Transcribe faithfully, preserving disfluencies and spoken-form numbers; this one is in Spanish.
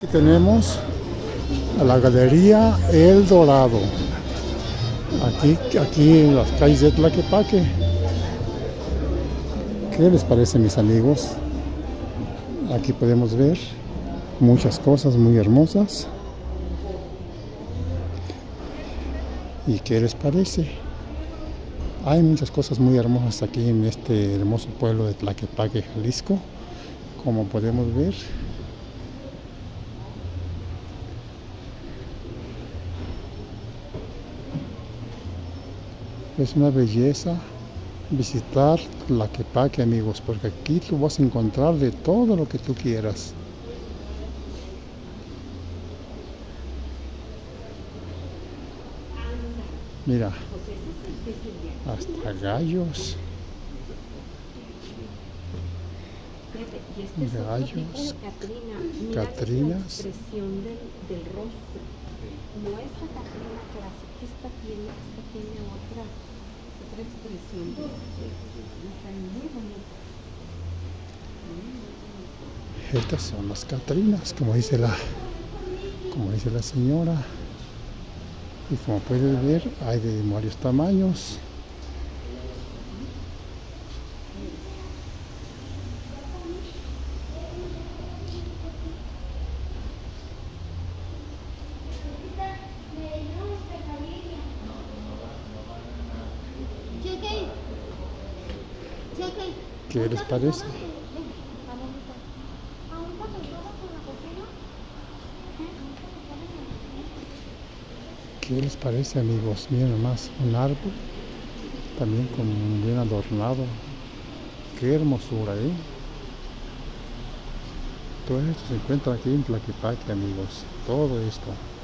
Aquí tenemos a la Galería El Dorado, aquí, aquí en las calles de Tlaquepaque. ¿Qué les parece, mis amigos? Aquí podemos ver muchas cosas muy hermosas. ¿Y qué les parece? Hay muchas cosas muy hermosas aquí en este hermoso pueblo de Tlaquepaque, Jalisco, como podemos ver. Es una belleza visitar Tlaquepaque, amigos, porque aquí tú vas a encontrar de todo lo que tú quieras. Mira, hasta gallos, gallos, catrinas. Del rostro. No esta Catrina clásica, esta tiene, esta tiene otra, otra expresión. Están muy bonitas. Estas son las catrinas, como dice la, como dice la señora. Y como puedes ver, hay de varios tamaños. ¿Qué les parece? ¿Qué les parece, amigos? Miren más, un árbol también con bien adornado. Qué hermosura, ¿eh? Todo esto se encuentra aquí en Tlaquepaque, amigos. Todo esto.